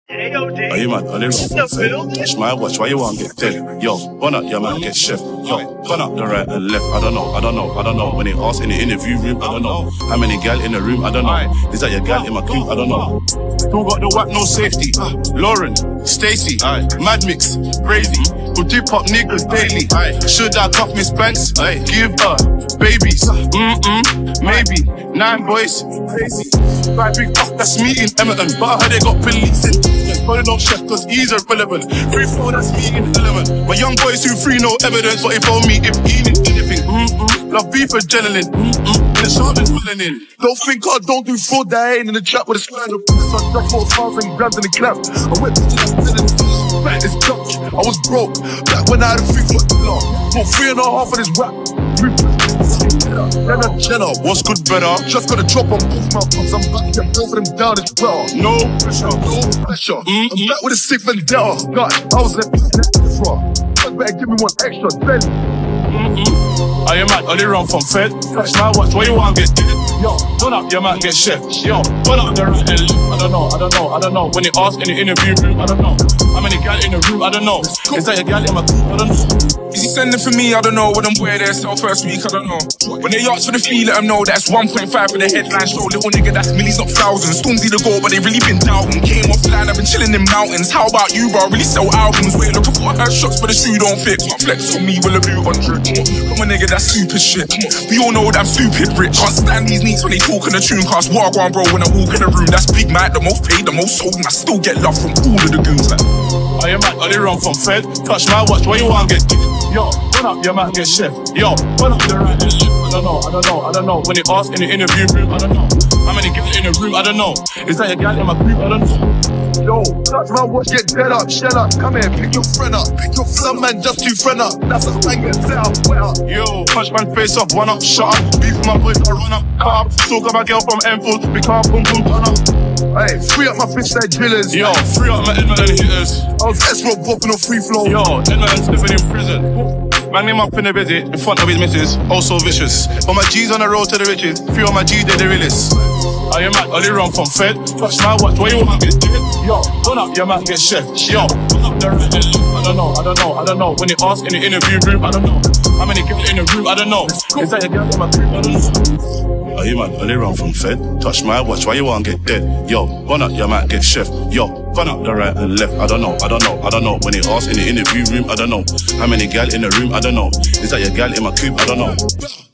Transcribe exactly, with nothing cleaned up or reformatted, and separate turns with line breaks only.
Are you man? Are they wrong? Touch my watch, why you want to get dead? Yo, run up, your man get chef. Yo, run up the right and left. I don't know, I don't know, I don't know. When they ask in the interview room, I don't know. How many gal in the room, I don't know. Is that your gal in my crew? I don't know. Who got the whack, no safety? Lauren, Stacy, Mad Mix, Crazy. Who dip up niggas daily? Should I cuff Miss Banks? Give her babies? Mm-mm, maybe. Nine boys, crazy. Five big fuck, that's me in Emerton. But I heard they got police in. Probably don't chef cause he's irrelevant. Free flow, that's me in Element. My young boys who free no evidence, but if only if he needs anything. Mm-mm. Love beef adrenaline. Mm-mm. The sharp is pulling in. Don't think I don't do fraud, that I ain't in the trap with a square. So I dropped four thousand grams in the clap. I went to the it's Dutch, I was broke. Back when I had a three foot long. Bought three and a half of this rap. Jenna, Jenna, what's good, brother? Just gonna drop on both my bumps. I'm back to get both of them down as well. No pressure, no pressure. Mm-hmm. I'm back with a sick vendetta. God, I was left from. Better give me one extra, then. Mm-hmm. Are you mad? Are they run from Fed? Touch my watch, where you want to get dead? Yo, turn up, your man get chef. Yo, turn up the right and left. I don't know, I don't know, I don't know. When they ask in the interview room, I don't know. How many gal in the room, I don't know. Is that your gal in my crew? I don't know.
Is he sending for me? I don't know. What them wear there sell first week? I don't know. When they ask for the fee, let them know that's one point five for the headline show. Little nigga, that's millies, not thousands. Stormzy the goal, but they really been doubting. Came offline, I've been chilling in mountains. How about you, bro? Really sell albums. Wait, look, I heard shots, but the shoe don't fit. Can't flex on me, will a blue hundred. Come on, nigga, that's super shit. We all know that I'm stupid rich. Can't stand these neats when they talk in the tune cast. Walk on, bro, when I walk in the room. That's Big Mac, the most paid, the most sold. And I still get love from all of the goons, like.
Are you mad? Are they run from Fed? Touch my watch, where you want to get dead? Yo, run up, your man get chef. Yo, run up the right and left. I don't know, I don't know, I don't know. When they ask in the interview room, I don't know. How many gal in the room, I don't know. Is that your gal in my group? I don't know. Yo, touch my watch, get dead up, shut up. Come here, pick your friend up. Pick your some man just too friend up. That's a man get set up, wet up. Yo, punch man face up, one up, shut up. Beef with my boys, I run up, cut up. Talk about girl from Enfield, we can't boom boom turn up. Hey, free up my fish side drillers. Yo, free up my Edmonton hitters. I was S-Rock bopping on free flow. Yo, Edmonton sniffing in prison. Man name up in the visit, in front of his missus, also vicious. But my G's on the road to the riches, three of my G's, they're the realest. Are you mad? Are they run from Fed? Touch my watch, where you want to get dead? Yo, run up, your man get chef. Yo, run up the right and left. I don't know, I don't know, I don't know. When they ask in the interview room, I don't know. How many girls in the room, I don't know. Is that your girl in my group? I don't know. Are you mad? Are they run from Fed? Touch my watch, why you want to get dead? Yo, run up, your man get chef. Yo, run up the right and left. I don't know, I don't know, I don't know. When they ask in the interview room, I don't know. How many gal in the room, I don't know. Is that your gal in my coupe? I don't know.